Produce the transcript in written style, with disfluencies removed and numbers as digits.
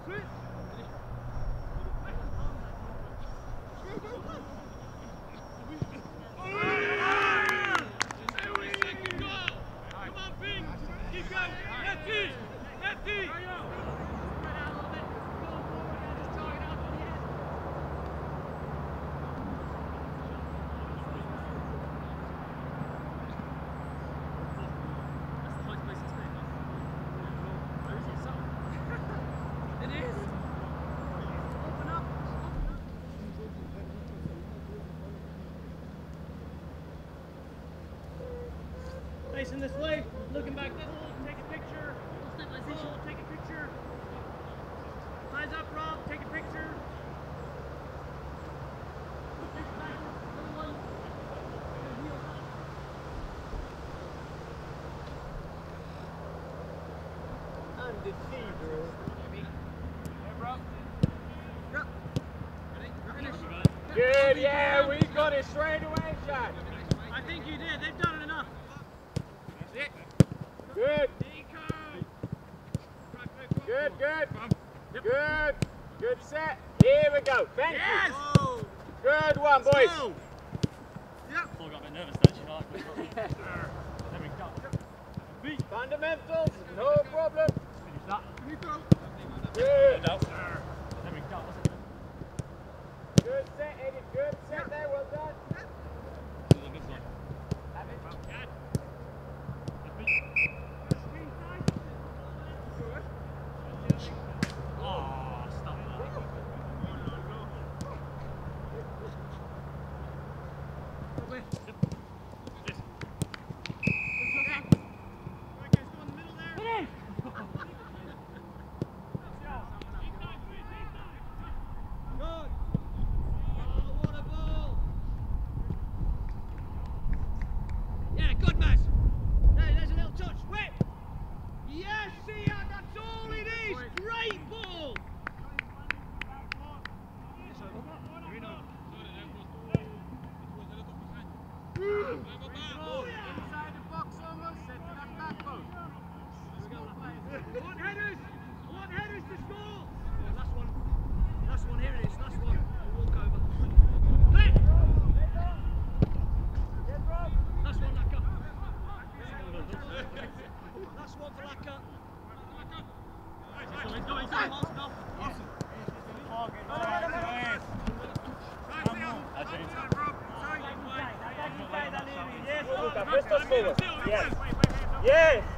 Facing this way, looking back this way, take a picture. Stabilization, take a picture. Eyes up, Rob, take a picture. And the feeder. Good, yeah, we got it straight away, Jack. I think you did, they've done it enough. Good. Good, good. Good. Good set. Here we go. Thank you. Good one, boys. Yep. I got a bit nervous then, There we go. Fundamentals, no problem. Finish that. Good. There we go. Good set, Eddie. Good set there. Well done. This is a good one. Have it. Oh, stop that. Yes. Yes.